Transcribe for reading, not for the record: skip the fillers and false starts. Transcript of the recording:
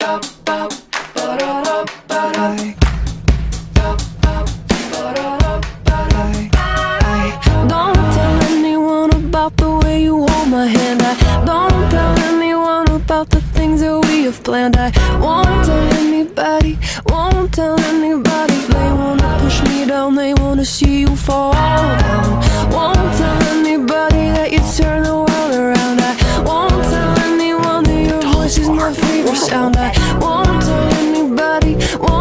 Don't tell anyone about the way you hold my hand. I don't tell anyone about the things that we have planned. I won't tell anybody, won't tell anybody. They wanna push me down, they wanna see you fall down. Won't tell anybody that you turn the world around. I won't tell anyone that your voice is my favorite sound. I won't tell anybody, won't